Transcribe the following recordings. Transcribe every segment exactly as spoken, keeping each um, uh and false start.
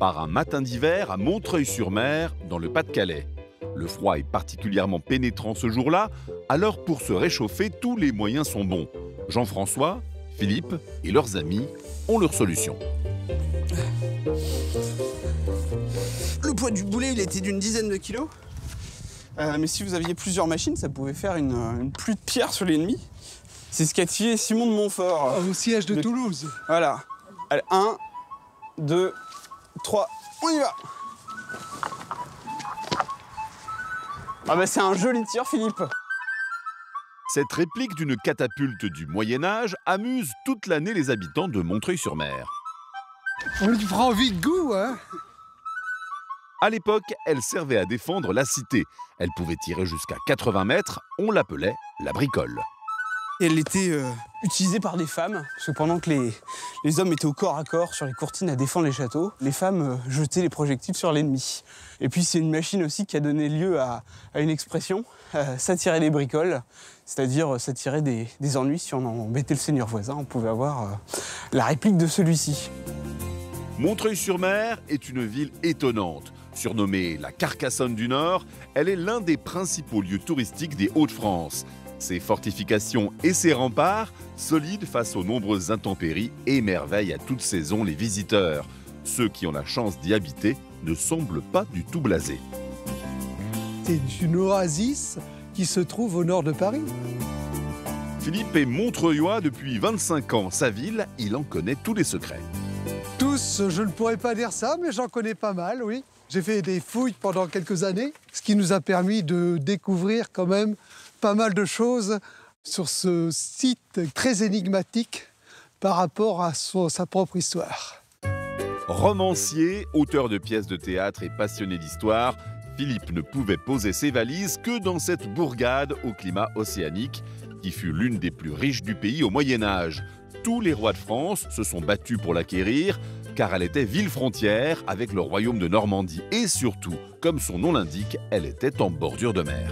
part un matin d'hiver à Montreuil-sur-Mer, dans le Pas-de-Calais. Le froid est particulièrement pénétrant ce jour-là, alors pour se réchauffer, tous les moyens sont bons. Jean-François, Philippe et leurs amis ont leur solution. Le poids du boulet, il était d'une dizaine de kilos. Euh, mais si vous aviez plusieurs machines, ça pouvait faire une, une pluie de pierre sur l'ennemi. C'est ce qu'a tiré Simon de Montfort. Au siège de le... Toulouse. Voilà. Allez, un, deux, trois, on y va. Ah bah c'est un joli tir, Philippe. Cette réplique d'une catapulte du Moyen-Âge amuse toute l'année les habitants de Montreuil-sur-Mer. On lui prend vite goût, hein. À l'époque, elle servait à défendre la cité. Elle pouvait tirer jusqu'à quatre-vingts mètres, on l'appelait la bricole. Et elle était euh, utilisée par des femmes, parce que pendant que les, les hommes étaient au corps à corps sur les courtines à défendre les châteaux, les femmes euh, jetaient les projectiles sur l'ennemi. Et puis c'est une machine aussi qui a donné lieu à, à une expression, euh, s'attirer les bricoles, c'est-à-dire euh, s'attirer des, des ennuis. Si on embêtait le seigneur voisin, on pouvait avoir euh, la réplique de celui-ci. Montreuil-sur-Mer est une ville étonnante. Surnommée la Carcassonne du Nord, elle est l'un des principaux lieux touristiques des Hauts-de-France. Ses fortifications et ses remparts, solides face aux nombreuses intempéries, émerveillent à toute saison les visiteurs. Ceux qui ont la chance d'y habiter ne semblent pas du tout blasés. C'est une oasis qui se trouve au nord de Paris. Philippe est montreuillois depuis vingt-cinq ans. Sa ville, il en connaît tous les secrets. Tous, je ne pourrais pas dire ça, mais j'en connais pas mal, oui. J'ai fait des fouilles pendant quelques années, ce qui nous a permis de découvrir quand même pas mal de choses sur ce site très énigmatique par rapport à son, sa propre histoire. Romancier, auteur de pièces de théâtre et passionné d'histoire, Philippe ne pouvait poser ses valises que dans cette bourgade au climat océanique qui fut l'une des plus riches du pays au Moyen-Âge. Tous les rois de France se sont battus pour l'acquérir car elle était ville frontière avec le royaume de Normandie et surtout, comme son nom l'indique, elle était en bordure de mer.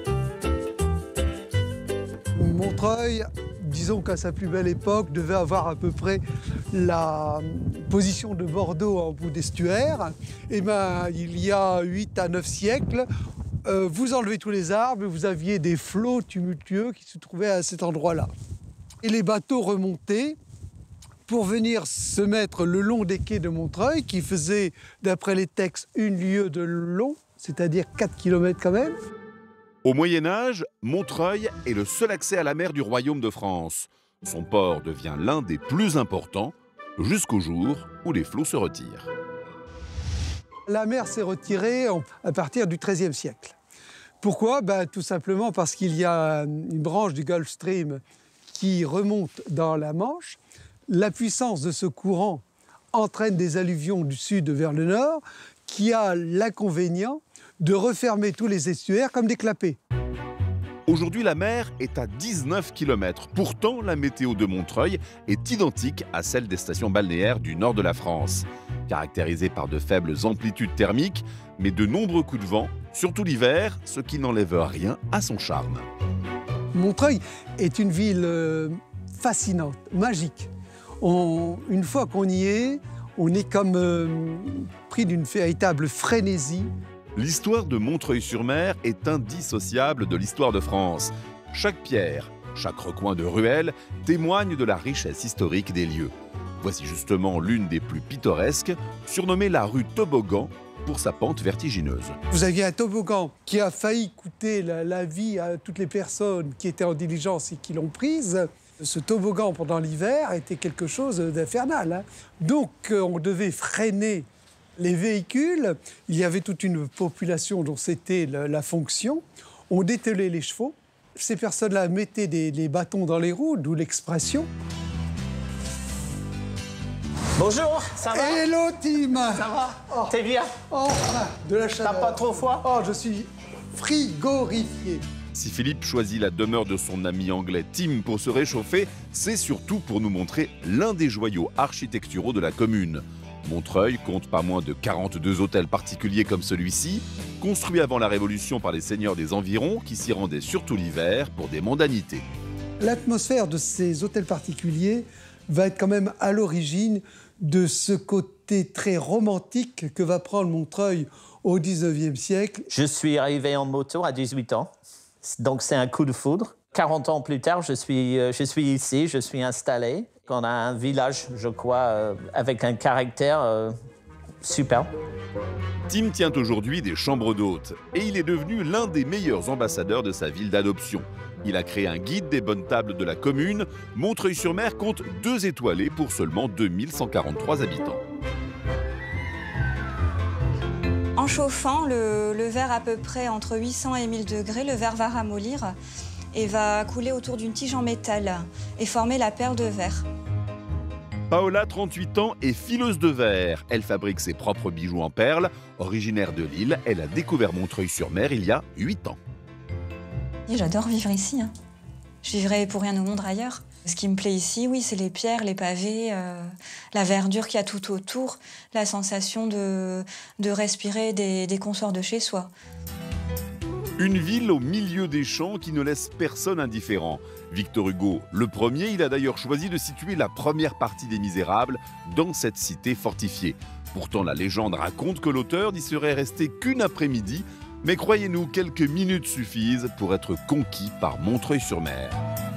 Montreuil, disons qu'à sa plus belle époque, devait avoir à peu près la position de Bordeaux en bout d'estuaire. Et ben, il y a huit à neuf siècles, euh, vous enlevez tous les arbres, vous aviez des flots tumultueux qui se trouvaient à cet endroit-là. Et les bateaux remontaient pour venir se mettre le long des quais de Montreuil, qui faisait, d'après les textes, une lieue de long, c'est-à-dire quatre kilomètres quand même. Au Moyen-Âge, Montreuil est le seul accès à la mer du royaume de France. Son port devient l'un des plus importants, jusqu'au jour où les flots se retirent. La mer s'est retirée à partir du treizième siècle. Pourquoi? Ben, tout simplement parce qu'il y a une branche du Gulf Stream qui remonte dans la Manche. La puissance de ce courant entraîne des alluvions du sud vers le nord, qui a l'inconvénient de refermer tous les estuaires comme des clapets. Aujourd'hui, la mer est à dix-neuf kilomètres. Pourtant, la météo de Montreuil est identique à celle des stations balnéaires du nord de la France. Caractérisée par de faibles amplitudes thermiques, mais de nombreux coups de vent, surtout l'hiver, ce qui n'enlève rien à son charme. Montreuil est une ville euh, fascinante, magique. On, une fois qu'on y est, on est comme euh, pris d'une véritable frénésie. L'histoire de Montreuil-sur-Mer est indissociable de l'histoire de France. Chaque pierre, chaque recoin de ruelle témoigne de la richesse historique des lieux. Voici justement l'une des plus pittoresques, surnommée la rue Toboggan pour sa pente vertigineuse. Vous aviez un toboggan qui a failli coûter la, la vie à toutes les personnes qui étaient en diligence et qui l'ont prise. Ce toboggan pendant l'hiver était quelque chose d'infernal, hein. Donc on devait freiner les véhicules. Il y avait toute une population dont c'était la, la fonction. On dételait les chevaux. Ces personnes-là mettaient des, des bâtons dans les roues, d'où l'expression. Bonjour, ça va? Hello, Tim. Ça va? Oh. T'es bien? Oh, de la chaleur. T'as pas trop froid? Oh, je suis frigorifié. Si Philippe choisit la demeure de son ami anglais Tim pour se réchauffer, c'est surtout pour nous montrer l'un des joyaux architecturaux de la commune. Montreuil compte pas moins de quarante-deux hôtels particuliers comme celui-ci, construits avant la Révolution par les seigneurs des environs qui s'y rendaient surtout l'hiver pour des mondanités. L'atmosphère de ces hôtels particuliers va être quand même à l'origine de ce côté tonalité très romantique que va prendre Montreuil au dix-neuvième siècle. Je suis arrivé en moto à dix-huit ans, donc c'est un coup de foudre. quarante ans plus tard, je suis, je suis ici, je suis installé. On a un village, je crois, avec un caractère super. Tim tient aujourd'hui des chambres d'hôtes et il est devenu l'un des meilleurs ambassadeurs de sa ville d'adoption. Il a créé un guide des bonnes tables de la commune. Montreuil-sur-Mer compte deux étoilés pour seulement deux mille cent quarante-trois habitants. En chauffant le, le verre à peu près entre huit cents et mille degrés, le verre va ramollir et va couler autour d'une tige en métal et former la perle de verre. Paola, trente-huit ans, est fileuse de verre. Elle fabrique ses propres bijoux en perles. Originaire de Lille, elle a découvert Montreuil-sur-Mer il y a huit ans. J'adore vivre ici. Hein. Je vivrais pour rien au monde ailleurs. Ce qui me plaît ici, oui, c'est les pierres, les pavés, euh, la verdure qu'il y a tout autour, la sensation de, de respirer des, des consorts de chez soi. Une ville au milieu des champs qui ne laisse personne indifférent. Victor Hugo, le premier, il a d'ailleurs choisi de situer la première partie des Misérables dans cette cité fortifiée. Pourtant, la légende raconte que l'auteur n'y serait resté qu'une après-midi, mais croyez-nous, quelques minutes suffisent pour être conquis par Montreuil-sur-Mer.